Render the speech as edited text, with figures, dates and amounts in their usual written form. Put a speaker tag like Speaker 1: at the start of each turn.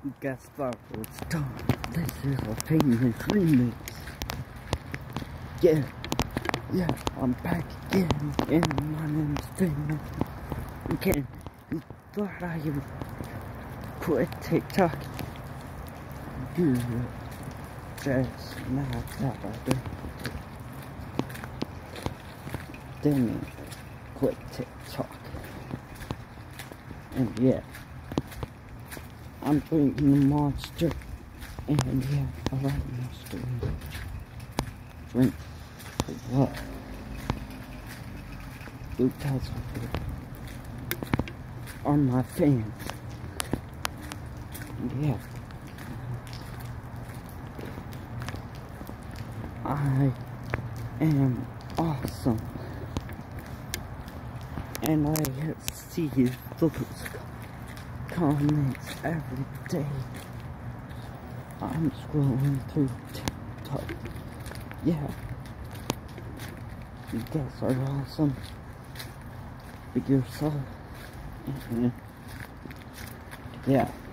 Speaker 1: Guess what was done? This is a famous remix. Yeah, I'm back again, and my name's Famous. Again, you thought I would quit TikTok? Good. Just not that I do. Then quit TikTok. And yeah, I'm drinking the Monster. And yeah, I like Monster. Drink for what? You guys are my fans. And yeah, I am awesome. And I see those comments every day. I'm scrolling through TikTok. Yeah. You guys are awesome. Be yourself. Yeah.